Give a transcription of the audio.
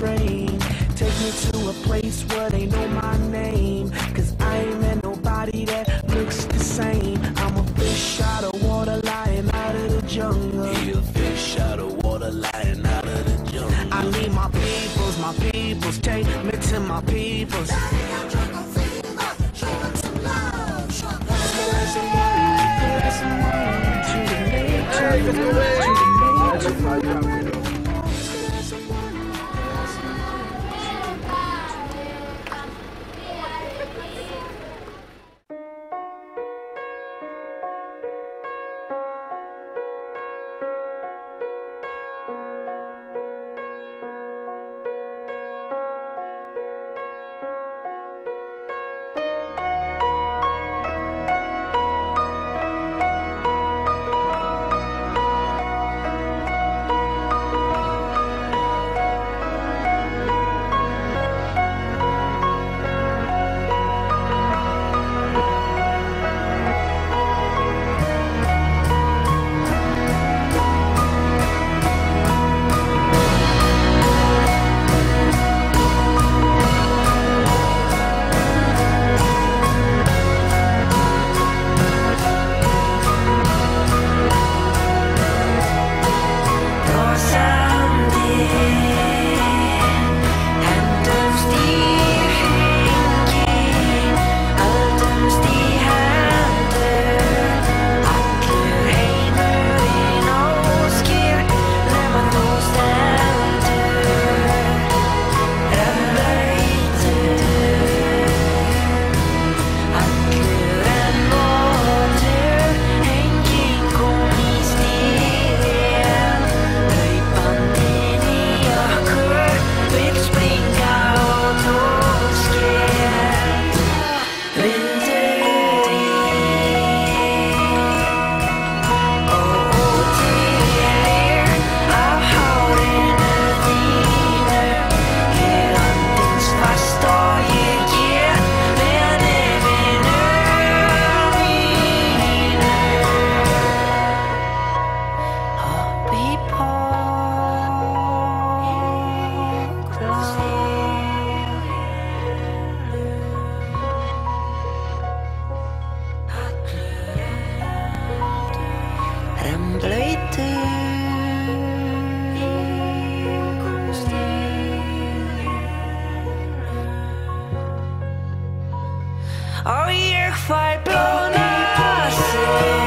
train. Take me to a place where they know my name, 'cause I ain't met nobody that looks the same. I'm a fish out of water lying out of the jungle. He a fish out of water lying out of the jungle. I need my peoples, take me to my peoples. Og ég fæ blóðnasir.